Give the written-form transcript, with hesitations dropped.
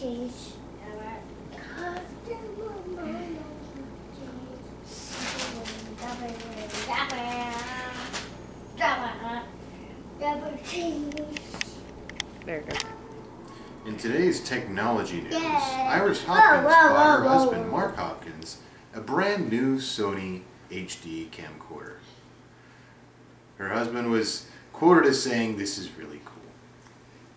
cheese. Double cheese. There you go. In today's technology news, Yeah. Iris Hopkins bought her whoa. husband, Mark Hopkins, a brand new Sony HD camcorder. Her husband was quoted as saying, "This is really cool."